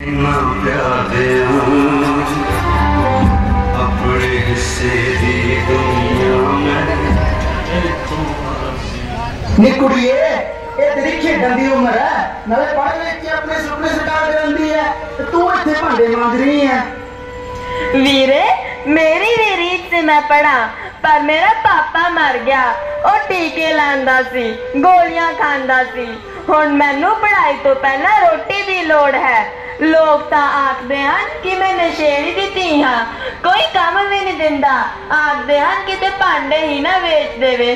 नी कुड़िए तेरी खेडन की उम्र है नाले पढ़ लिख के अपने सुपने सरकार करती है तू इतने भांडे मांज रही है। वीरे मेरी भी रीत से मैं पढ़ा पर मेरा पापा मर गया और टीके लांदा सी गोलियां खांदा सी हुण मैनू पढ़ाई तो पहला रोटी की लोड़ है। लोग तो आखते हैं कि मैं नशेड़ी दी धी हाँ कोई काम भी नहीं दिंदा आखते हैं कि भांडे ही ना बेच देवे।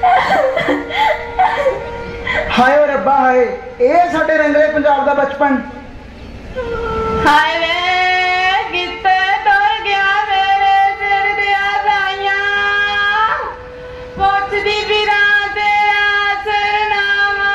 हाय रब्बा हाय ये साडे रंगले पंजाब दा बचपन। हाय वे किते तुर गया मेरे सिर दिया साइयां पुछदी फिरा तेरा सरनामा।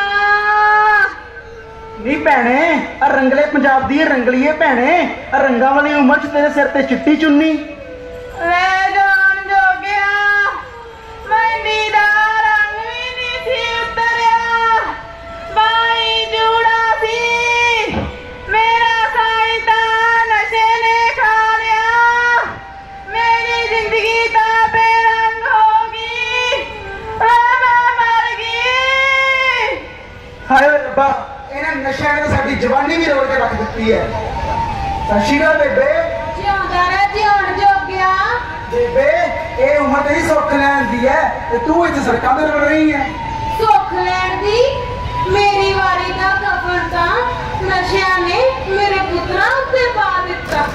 नी भैने रंगले पंजाब दी रंगलीए भैने रंगा वाली उम्र च तेरे सिर ते चिट्टी चुन्नी। वे जान जो गया मेहंदी दा रंग भी नहीं सी उतरिया बाई जूड़ा सी मेरा साई ता नशे ने खा लिया मेरी जिंदगी ता बेरंग होगी मैं मर गई। हाय रब्बा इन्हें नशे ने साडी जवानी भी रोक के रख दी है। सत श्री अकाल बेबे जिਉਂਦਾ ਰਹਿ ਜਿਉਣ ਜੋਗਿਆ। बेबे ये उम्र तेरी सुख लैन दी है ते तू इत्थे सड़कां ते लड़ रही है। सुख लैन दी मेरी वारी दा कफन ता नशिया ने मेरे पुत्रा उत्ते पा दिता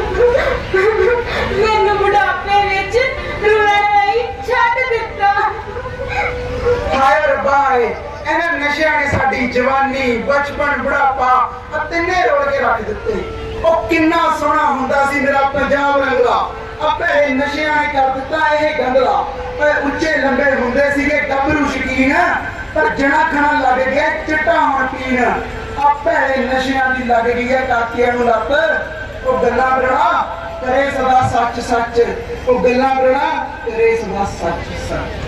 मैनू बुढ़ापे विच रुलण लई छड्ड दिता। हाय रब्बा इन्हें नशिया ने साडी जवानी बचपन बुढ़ापा तिन्ने रोड़ के रख दिते। ओ किन्ना सोहना हुंदा सी मेरा पंजाब रंगला अपे नशिया ने कर दिता ये गंदला। उच्चे लंबे हुंदे सीगे गभरू शकीन पर जना खाना लग गया चिट्टा होण पीन अपे नशिया दी लग गई है काकियां नूं लत। ओ गल्लां करना करे सदा सच सच ओ गल्लां करना करे सदा सच सच।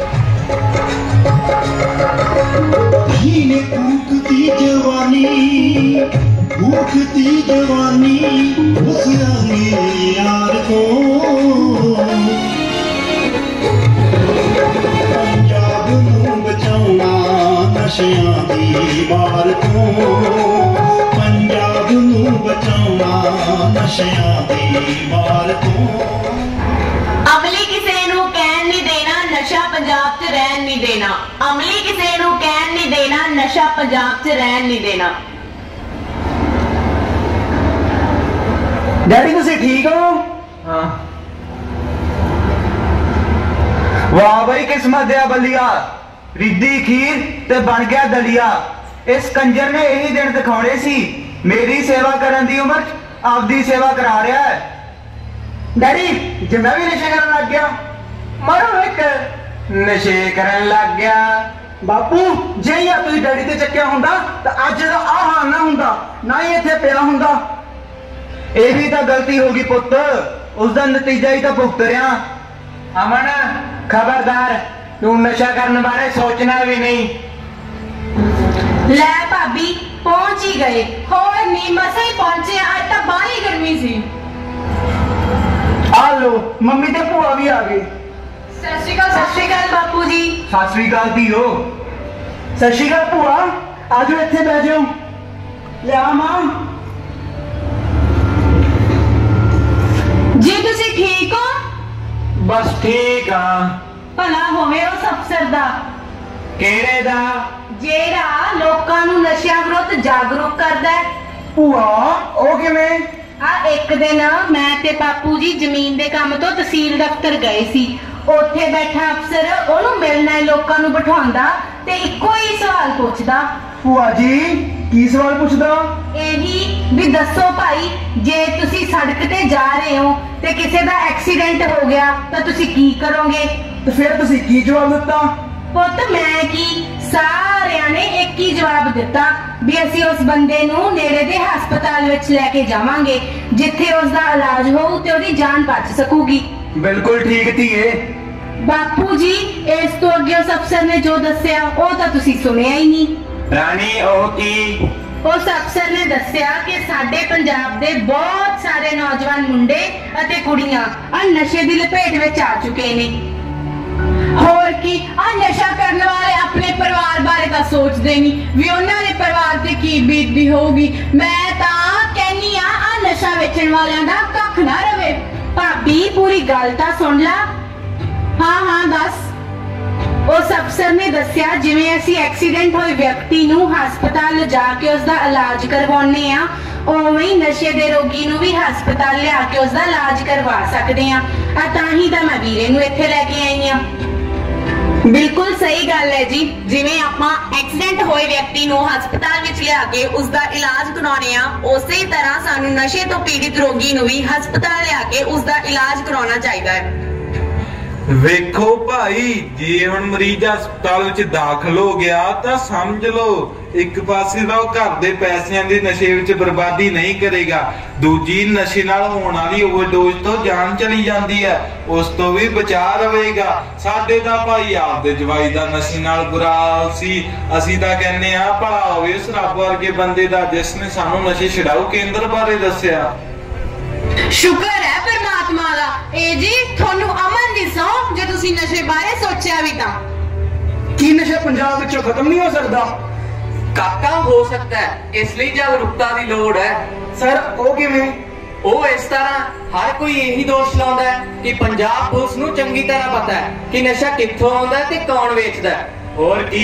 हीने कूकती जवानी उसियानी यार को पंजाब नूं बचाउणा नशियां दी मार तो पंजाब नूं बचाउणा नशियां दी मार तो। अमली किसे नू कहन नहीं देना नशा पंजाब च रहन नहीं देना अमली किसे नू कहन नहीं देना नशा पंजाब च रहन नहीं देना। डैडी तुसी ठीक हो? हाँ। वाह भाई किस्मत दिया बलिया रिद्धी खीर ते बन गया दलिया। इस कंजर ने यही दिन दिखाने सी मेरी सेवा करन दी उम्र आपदी सेवा करा रहा है। डैडी जे मैं भी नशे करन लग गया मारो एक नशे करन लग गया बापू जे ही तुसी डैडी ते चक्या हुंदा तो अज दा आ हाल ना हुंदा ना ही इत्थे पिया हुंदा। ਇਹ ਵੀ ਤਾਂ गलती होगी पुत उसका नतीजा ही तो भुगत रहा। अमन खबरदार तू नशा करने बारे सोचना भी नहीं। ले भाभी पहुंच ही गए होर नहीं मसा ही पहुंचे आज तो बाहली गर्मी सी। आ लो मम्मी ते भूआ भी आ गई। सत श्री अकाल बापू जी। सत श्री अकाल धीओ। सत श्री अकाल भूआ आ जाओ इत्थे बैठ जाओ। लिया मां जी तुसी ठीक हो? बस ठीक हाँ। भला होवे उस अफसर दा केड़े दा जेड़ा लोकां नू नशियां विरुद्ध जागरूक करदा है। भूआ ओ किवें? आ एक दिन मैं ते बापू जी जमीन दे काम तो तहसील दफ्तर गए सी उत्थे बैठा अफसर ओनू मिलना है लोकां नू बिठाउंदा ते इक्को ही सवाल पुछदा। भूआ जी की सवाल पुछदा? यही भी दसो भाई जे तुसी सड़क ते जा रहे हो ते किसी दा एक्सीडेंट हो गया तो तुसी की करोगे? तो फिर तुसी की जवाब दिता? पुत मैं की सारियां ने एक ही जवाब दिता भी असी उस बंदे नू नेड़े दे हस्पताल विच लेके जावांगे जिथे उसदा इलाज होऊ ते ओदी जान बच सकूगी। बिल्कुल ठीक धीए। बापू जी इस तो अगे उस अफसर ने जो दस्या ओ तां तुसी सुनिया ही नहीं। रानी ओ की उस अफसर ने दस्सिया कि साडे पंजाब दे बहुत सारे नौजवान मुंडे अते कुड़ियां आ नशे दी लपेट विच आ चुके ने। होर की आ नशा करने वाले अपने परिवार बारे तां सोचदे नहीं भी उन्हां दे परिवार ते की बीतदी होगी। मैं तां कहनी आ नशा वेचण वालियां दा कख ना रवे। भाभी पूरी गल तां सुन ला। हाँ हाँ दस। उस अफसर ने दस्सिया जिवें असीं एक्सीडेंट होए व्यक्ति नूं हस्पताल लिजा के उसदा इलाज करवाउने आ, उवें ही नशे दे रोगी नूं भी हस्पताल लिया के उसदा इलाज करवा सकदे आ। तां ही तां मैं वीरे नूं इत्थे लैके आई आ। बिल्कुल सही गल है जी। जिवें आपां एक्सीडेंट होए व्यक्ति नूं हस्पताल विच लिया के उसदा इलाज कराउने आ, उसे तरह सानू नशे तो पीड़ित रोगी नूं भी हस्पताल लिया के उसदा इलाज कराउणा चाहीदा है। ਵੇਖੋ ਭਾਈ, ਜੇ ਹੁਣ ਮਰੀਜ਼ ਹਸਪਤਾਲ ਵਿੱਚ ਦਾਖਲ ਹੋ ਗਿਆ ਤਾਂ ਸਮਝ ਲਓ ਇੱਕ ਪਾਸੇ ਦਾ ਉਹ ਘਰ ਦੇ ਪੈਸਿਆਂ ਦੇ ਨਸ਼ੇ ਵਿੱਚ ਬਰਬਾਦੀ ਨਹੀਂ ਕਰੇਗਾ, ਦੂਜੀ ਨਸ਼ੇ ਨਾਲ ਹੋਣ ਵਾਲੀ ਓਵਰਡੋਜ਼ ਤੋਂ ਜਾਨ ਚਲੀ ਜਾਂਦੀ ਹੈ, ਉਸ ਤੋਂ ਵੀ ਬਚਾ ਰਹੇਗਾ। ਸਾਡੇ ਤਾਂ ਭਾਈ ਆਪਦੇ ਜਵਾਈ ਦਾ ਨਸ਼ੇ ਨਾਲ ਬੁਰਾ ਹਾਲ ਸੀ। ਅਸੀਂ ਤਾਂ ਕਹਿੰਦੇ ਆ ਭਲਾ ਹੋਵੇ ਉਸ ਰੱਬ ਵਰਗੇ ਬੰਦੇ ਦਾ ਜਿਸ ਨੇ ਸਾਨੂੰ ਨਸ਼ੇ ਛਡਾਊ ਕੇਂਦਰ ਬਾਰੇ ਦੱਸਿਆ। शुक्र है परमात्मा दा। ए जी थोनू अमन दी सौ जे तुसी नशे बारे सोचा भी तां की नशा पंजाब विचों खत्म नहीं हो सकता? काका हो सकता है, इसलिए जागरूकता की लोड़ है। सर ओ किवें? ओ इस तरह हर कोई यही दोष लाउंदा है कि पंजाब पुलिस नूं चंगी तरह पता है कि नशा कित्थों आउंदा ते कौन वेचदा है। होर की,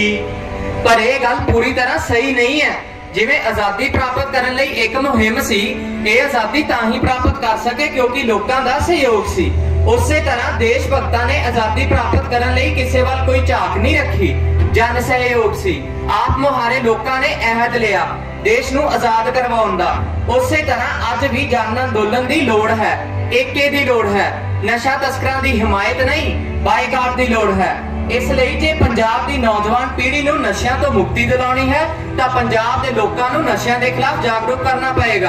पर यह गल पूरी तरह सही नहीं है। जिवें आजादी प्राप्त करने लई एक मुहिम सी, ये आजादी तां ही प्राप्त कर सके क्योंकि लोकां दा सहयोग सी। उसे तरह देश भक्तां ने आजादी प्राप्त करने लई किसे वाल कोई झाक नहीं रखी, जन सहयोग सी। आप मुहारे लोकां ने अहद लिया देश नूं आजाद करवाउण दा। उसे तरह अज भी जन अंदोलन दी लोड़ है, एके दी लोड़ है, नशा तस्करां दी हिमायत नहीं बाईकाट दी लोड़ है। इसलिए जे पंजाब दी नौजवान पीढ़ी नूं नशियां तो मुक्ति दिलाउणी है तां पंजाब दे लोकां नूं नशियां दे खिलाफ जागरूक करना पएगा।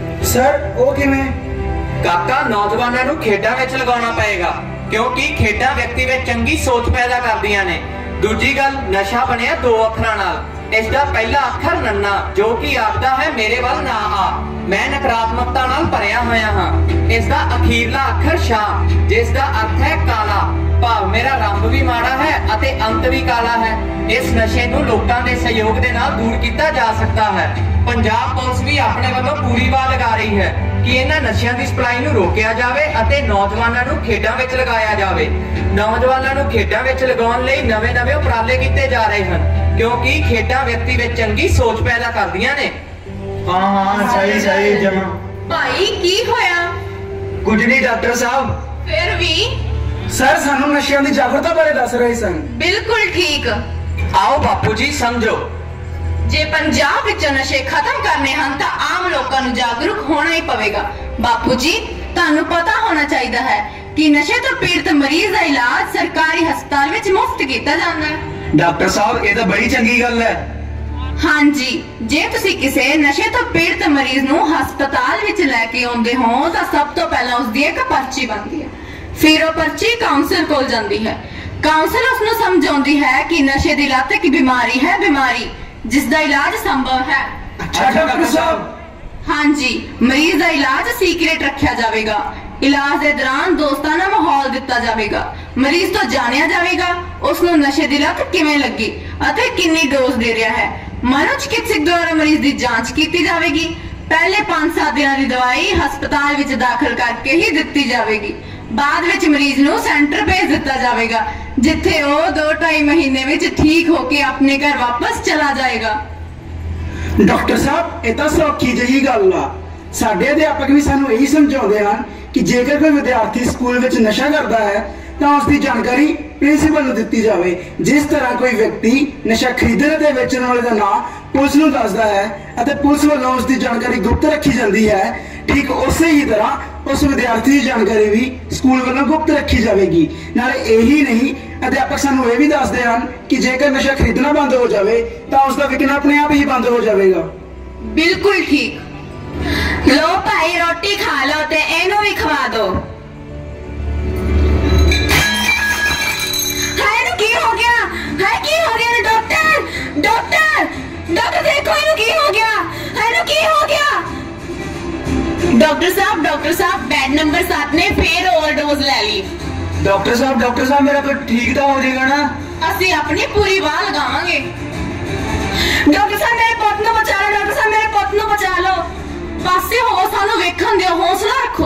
सर ओ किवें? काका, नौजवानां नूं खेडां विच लगाउणा पएगा क्योंकि खेडां व्यक्ति विच चंगी सोच पैदा करदियां ने। दूजी गल, नशा बनिया दो अखरां नाल। इसका पहला अखर नन्ना जो कि आखदा है मेरे वाल ना आ, मैं नकारात्मकता नाल भरिया होया हां। इसका अखीरला अखर शाह जिसका अर्थ है काला, भाव मेरा रंग भी माड़ा है अते अंत भी काला है। इस नशे नूं लोकां दे सहयोग दे नाल दूर कीता जा सकता है। पंजाब पुलिस भी अपने वालों पूरी वाह लगा रही है कि इन्हां नशियां दी सप्लाई नूं रोकिया जावे अते नौजवानां नूं खेडां विच लगाया जावे। नौजवानां नूं खेडां विच लगाउण लई नवे-नवे उपराले कीते जा रहे हन क्योंकि खेडां व्यक्ति विच चंगी सोच पैदा करदियां ने। हाँ हाँ सही सही जमा। भाई की होया? कुछ नहीं डॉक्टर साहब। फिर भी सर सानू नशियां दी जागरूकता बारे दस रहे सन। बिल्कुल ठीक। आओ बापू जी समझो, जे पंजाब विच नशे खत्म करने हन तां आम लोकां नूं जागरूक होना ही पवेगा। बापू जी तुहानूं पता होना चाहिए है कि नशे तो पीड़ित मरीज का इलाज सरकारी हस्पताल विच मुफ्त किया जाता है। डॉक्टर साहब ये तो बड़ी चंगी गल है। हाँ जी, जे तुसी किसी नशे तो पीड़ित मरीज नूं हस्पताल विच लैके आउंदे हो तां सब तो पहला उसदी एक पर्ची बनदी है, फिर वो पर्ची काउंसलर कोल जांदी है। काउंसलर उसनूं समझाउंदी है कि नशे दी लत एक बीमारी है, बीमारी जिसका इलाज संभव है। अच्छा डॉक्टर साहब। हाँ जी, मरीज का इलाज सीक्रेट रखा जाएगा। इलाज के दौरान दोस्ताना माहौल दिता जाएगा। मरीज तो जानिया जाएगा उसनूं नशे दी लत किवें लगी अते कितनी डोज दे रहा है। मनोचिकित्सक द्वारा मरीज की जांच की जाएगी। पहले 5-7 दिनों की दवाई हस्पताल विच दाखिल करके ही दी जाएगी। बाद विच मरीज नूं सेंटर भेज दिता जाएगा जिथे वो 2-2.5 महीने विच ठीक होके अपने घर वापस चला जाएगा। डॉक्टर साहब ये तो सौखी जी गल आ। साडे अध्यापक भी सानू यही समझाउंदे हन कि जेकर कोई विद्यार्थी स्कूल विच नशा करता है तो उसकी जानकारी प्रिंसीपल नूं दित्ती जावे। जिस तरह कोई व्यक्ति नशा खरीदण ते वेचण वाले दा नाम पुलिस नूं दसदा है अते पुलिस वालों उसकी जानकारी गुप्त रखी जाती है, ठीक उसे ही तरह उस विद्यार्थी की जानकारी भी स्कूल वालों गुप्त रखी जाएगी। नाले यही नहीं, अध्यापक सानू ये भी दसदे हन कि जेकर नशा खरीदना बंद हो जाए तो उसका विकना अपने आप ही बंद हो जाएगा। बिल्कुल ठीक। लो भाई रोटी खा लो ते इनू भी खवा दो। हाय की हो गया? हाय की हो गया? डॉक्टर डॉक्टर डॉक्टर देखो इनू की हो गया? डॉक्टर साहब बेड नंबर 7 ने फिर ओवरडोज ले ली। डॉक्टर साहब मेरा तो ठीक तो हो जाएगा ना? ਅਸੀਂ ਆਪਣੀ ਪੂਰੀ ਬਾਹ ਲਗਾਵਾਂਗੇ। ਡਾਕਟਰ ਸਾਹਿਬ ਮੇਰੇ ਪੁੱਤ ਨੂੰ ਬਚਾ ਲਓ, ਡਾਕਟਰ ਸਾਹਿਬ ਮੇਰੇ ਪੁੱਤ ਨੂੰ ਬਚਾ ਲਓ। ਪਾਸੇ ਹੋ, ਸਾਨੂੰ ਵੇਖਣ ਦਿਓ, ਹੌਸਲਾ ਰੱਖੋ।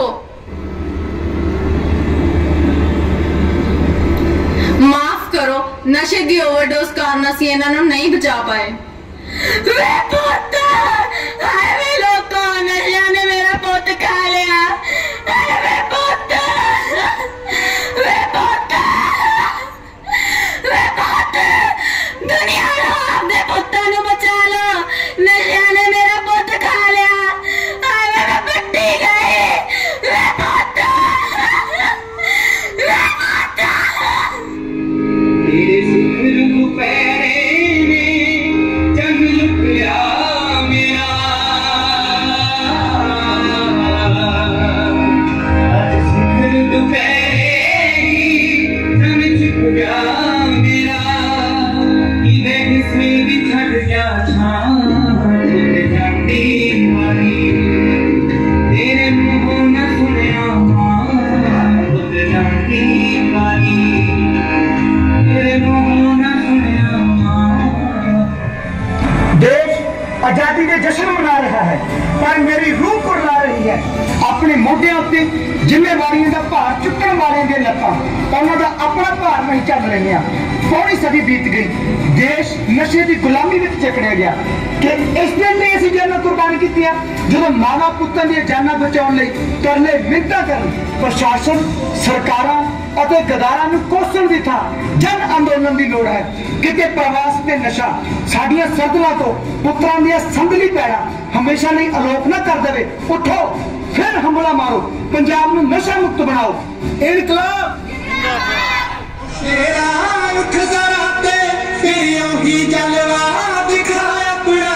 ਮਾਫ ਕਰੋ, ਨਸ਼ੇ ਦੀ ਓਵਰਡੋਜ਼ ਕਾਰਨ ਅਸੀਂ ਇਹਨਾਂ ਨੂੰ ਨਹੀਂ ਬਚਾ ਪਾਏ। ਵੇ ਪੁੱਤ, ਹਾਏ ਵੇ ਲੋਕੋ, ਨਸ਼ਿਆਂ ਨੇ ਮੇਰਾ ਪੁੱਤ ਖਾ ਲਿਆ। ਹਾਏ ਵੇ ਪੁੱਤ, ਵੇ ਪੁੱਤ, ਵੇ ਪੁੱਤ, ਦੁਨੀਆ ਨੂੰ ਆਪਦੇ ਪੁੱਤਾਂ ਨੂੰ ਬਚਾ ਲਓ, ਨਸ਼ਿਆਂ ਨੇ ਮੇਰਾ ਪੁੱਤ ਖਾ ਲਿਆ। ਹਾਏ ਵੇ ਮੈਂ ਪੱਟੀ ਗਈ। ਵੇ ਪੁੱਤ, ਵੇ ਪੁੱਤ। तेरे सिर पैरे में जंग लुकिया मेरा, आज सिर पैरे जंग लुकिया मेरा, इधर किसी भी छट गया छान जाती वाली, तेरे मुंह न सुनया मां बुद जाती वाली। देश आजादी के जश्न मना रहा है, पर मेरी रूह कुरला रही है। अपने मोढिਆਂ ਉੱਤੇ ਜ਼ਿੰਮੇਵਾਰੀਆਂ ਦਾ ਭਾਰ ਚੁੱਕਣ ਵਾਲਿਆਂ ਦੇ ਲੱਤਾਂ ਉਹਨਾਂ ਦਾ ਆਪਣਾ ਭਾਰ ਨਹੀਂ ਚੱਲ ਰਹੀਆਂ। ਪੌਣੀ ਸਦੀ ਬੀਤ ਗਈ, ਦੇਸ਼ ਨਸ਼ੇ ਦੀ ਗੁਲਾਮੀ ਵਿੱਚ ਜਕੜਿਆ ਗਿਆ। ਕਿ ਇਸ ਦਿਨ ਲਈ ਅਸੀਂ ਜਾਨਾਂ ਕੁਰਬਾਨ ਕੀਤੀਆਂ ਜਦੋਂ ਮਾਵਾਂ ਪੁੱਤਾਂ ਦੀਆਂ ਜਾਨਾਂ ਬਚਾਉਣ ਲਈ ਤਰਲੇ ਮਿੰਨਤਾਂ ਕਰਨ। ਪ੍ਰਸ਼ਾਸਨ, ਸਰਕਾਰਾਂ ਅਤੇ ਗਦਾਰਾਂ ਨੂੰ ਕੋਸਣ ਦੀ ਥਾਂ ਜਨ ਅੰਦੋਲਨ ਦੀ ਲੋੜ ਹੈ। ਕਿਤੇ ਪ੍ਰਵਾਸ ਤੇ ਨਸ਼ਾ ਸਾਡੀਆਂ ਸਰਦਲਾਂ ਤੋਂ ਪੁੱਤਰਾਂ ਦੀਆਂ ਸੰਦਲੀ ਪੈਰਾਂ ਹਮੇਸ਼ਾ ਲਈ ਅਲੋਪ ਨਾ ਕਰ ਦੇਵੇ। ਉੱਠੋ, ਫਿਰ ਹਮਲਾ ਮਾਰੋ, ਪੰਜਾਬ ਨੂੰ ਨਸ਼ਾ ਮੁਕਤ ਬਣਾਓ। ਇਨਕਲਾਬ तेरा रुख जरा ते फिर ही जलवा दिखा अपना,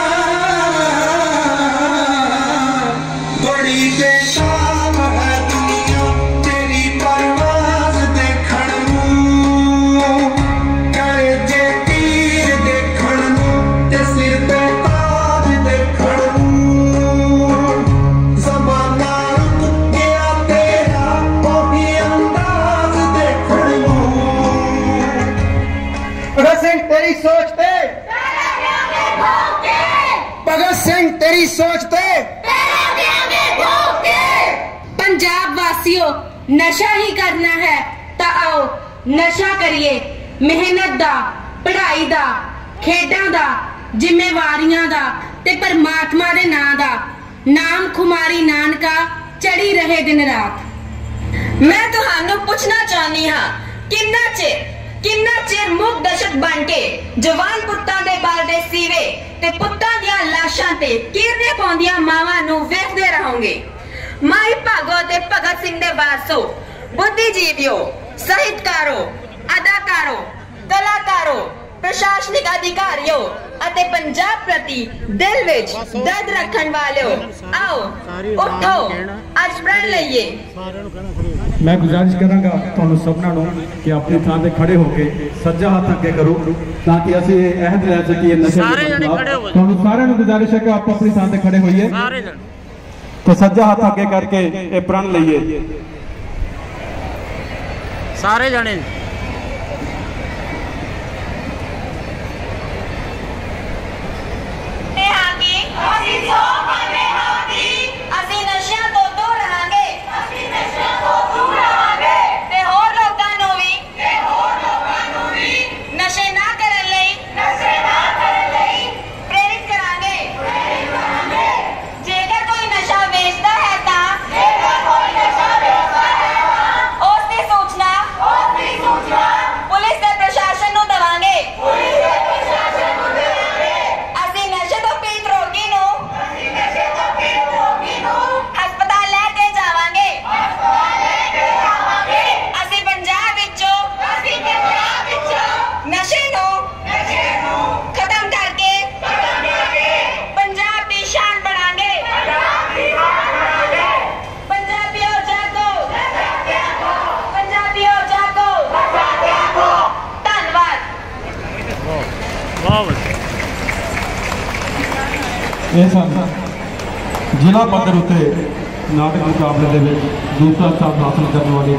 बड़ी बेताब है दुनिया तेरी परवाज देखण नूं, करे जे तीर देखण नूं ते सिर ते ताज देखण नूं। ज़माना रुक गया तेरा ओही अंदाज देखण नूं। भगत सिंह तेरी सोच पे, भगत सिंह तेरी सोच पे पंजाब वासियों, नशा ही करना है तो आओ नशा करिए। मेहनत दा, पढ़ाई दा, खेडां दा, जिम्मेवारियां दा ते परमात्मा दे नां दा नाम खुमारी नानका चढ़ी रहे दिन रात। मैं ਤੁਹਾਨੂੰ ਪੁੱਛਣਾ ਚਾਹਨੀ ਹਾਂ, ਕਿੰਨਾ ਚਿਰ ਮੁੱਖ ਦਸ਼ਤ ਬਣ ਕੇ ਜਵਾਨ ਪੁੱਤਾਂ ਦੇ ਬਾਲਦੇ ਸੀਵੇ ਤੇ ਪੁੱਤਾਂ ਦੀਆਂ ਲਾਸ਼ਾਂ ਤੇ ਕੀਰਨੇ ਪਾਉਂਦੀਆਂ ਮਾਵਾਂ ਨੂੰ ਵੇਖਦੇ ਰਹੋਗੇ। ਮਾਈ ਭਾਗੋ ਤੇ ਭਗਤ ਸਿੰਘ ਦੇ ਵਾਰਸੋ, ਬੁੱਧੀਜੀਵੀਓ, ਸਾਹਿਤਕਾਰੋ, ਅਦਾਕਾਰੋ, ਕਲਾਕਾਰੋ, ਪ੍ਰਸ਼ਾਸਨਿਕ ਅਧਿਕਾਰੀਓ ਅਤੇ ਪੰਜਾਬ ਪ੍ਰਤੀ ਦਿਲ ਵਿੱਚ ਦਰਦ ਰੱਖਣ ਵਾਲਿਓ, ਆਓ ਉੱਠੋ, ਅੱਜ ਪ੍ਰਣ ਲਈਏ। मैं गुजारिश करांगा ਤੁਹਾਨੂੰ ਸਭਨਾਂ ਨੂੰ ਕਿ ਆਪਣੀ ਥਾਂ ਤੇ ਖੜੇ ਹੋ ਕੇ ਸੱਜਾ ਹੱਥ ਅੱਗੇ ਕਰੋ ਤਾਂ ਕਿ ਅਸੀਂ ਇਹ ਅਹਿਦ ਲੈ ਸਕੀਏ ਨਸ਼ੇ ਦੇ ਖਿਲਾਫ। ਤੁਹਾਨੂੰ ਸਾਰਿਆਂ ਨੂੰ ਗੁਜ਼ਾਰਿਸ਼ ਹੈ ਕਿ ਆਪ ਆਪਣੀ ਥਾਂ ਤੇ ਖੜੇ ਹੋਈਏ ਤੇ ਸੱਜਾ ਹੱਥ ਅੱਗੇ ਕਰਕੇ ਇਹ ਪ੍ਰਣ ਲਈਏ। ਸਾਰੇ ਜਣੇ ਅਸੀਂ ਨਸ਼ਿਆਂ ਤੋਂ ਦੂਰ ਰਹਾਂਗੇ, ਤੇ ਹੋਰ ਲੋਕਾਂ ਨੂੰ ਵੀ ਨਸ਼ੇ ਨਾ ਕਰਨ ਲਈ ਪ੍ਰੇਰਿਤ ਕਰਾਂਗੇ। ਜੇਕਰ ਕੋਈ ਨਸ਼ਾ ਵੇਚਦਾ ਹੈ ਤਾਂ ਉਸ ਦੀ ਸੂਚਨਾ ਪੁਲਿਸ ਤੇ ਪ੍ਰਸ਼ਾਸਨ ਨੂੰ ਦੇਵਾਂਗੇ। ਅਸੀਂ ਨਸ਼ੇ ਤੋਂ ਪੀੜਤ ਰੋਗੀ ਨੂੰ ਹਸਪਤਾਲ ਲੈ ਕੇ ਜਾਵਾਂਗੇ। ਅਸੀਂ ਪੰਜਾਬ ਵਿੱਚੋਂ ਨਸ਼ੇ ਨੂੰ ਖਤਮ ਕਰਕੇ ਪੰਜਾਬ ਦੀ ਸ਼ਾਨ ਬਣਾਂਗੇ। ਪੰਜਾਬੀਓ ਜਾਗੋ, ਪੰਜਾਬੀਓ ਜਾਗੋ। ਧੰਨਵਾਦ। ਇਹ ਸਨ ਜ਼ਿਲ੍ਹਾ ਪੱਧਰ ਉੱਤੇ ਨਾਟਕ ਮੁਕਾਬਲੇ ਦੇ ਵਿੱਚ ਦੂਸਰਾ ਸਥਾਨ ਹਾਸਲ ਕਰਨ ਵਾਲੇ